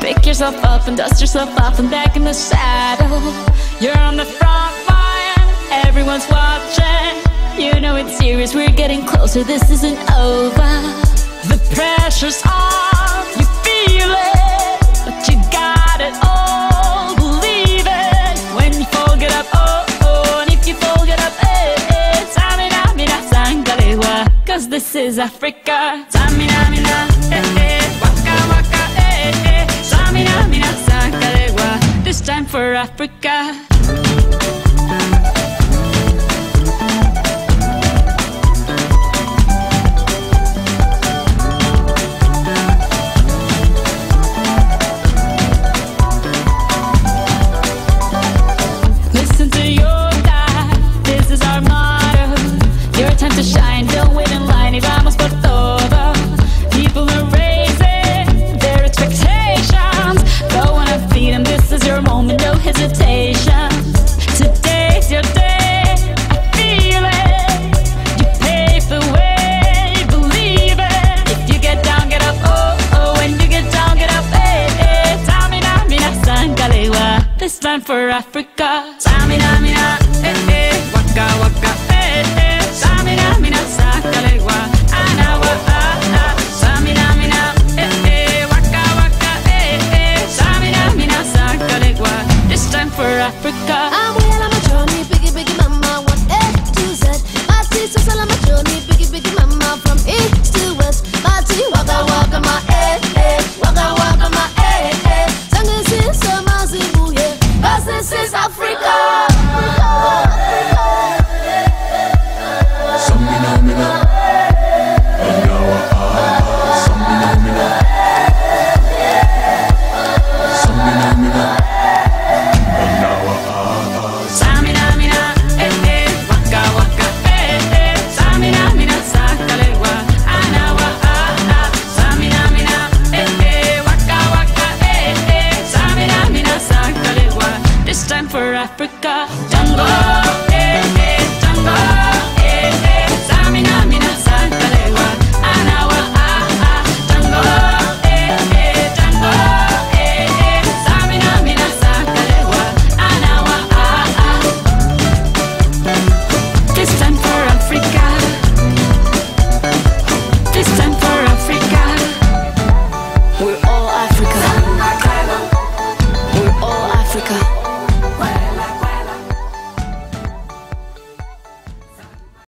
Pick yourself up and dust yourself off and back in the saddle. You're on the front line, everyone's watching. You know it's serious, we're getting closer, this isn't over. The pressure's on, you feel it, but you got it all, believe it. When you fall, get up, oh, oh, and if you fall, get up, eh, eh. Samina, mina, sangalewa, cause this is Africa. Samina, mina, eh, eh, waka, waka, eh, eh. Samina, mina, sangalewa, this time for Africa. To shine, don't wait in line y vamos por todo. People are raising their expectations. Go on and feed them, this is your moment, no hesitation. Today's your day, I feel it. You pave the way, believe it. If you get down, get up, oh, oh. When you get down, get up, eh, eh. Samina, mina, sangalewa, this time for Africa. Samina, mina, eh, eh. Waka, waka, eh, eh. Samina, mina, sangalewa, anawa, ah, ah. Samina, mina, eh, eh. Waka, waka, eh, eh. Samina, mina, sangalewa, this time for Africa. I'm well on my journey, biggie, biggie mama, 1 A to Z. My sister's all on my journey, biggie, biggie mama, from east to west. My tea, waka, waka, my eh, eh. Waka, waka, my eh, eh. Sangin' since my Zimbabwe, yeah. 'Cause this is Africa. For Africa, Jungle, eh, eh, jungle.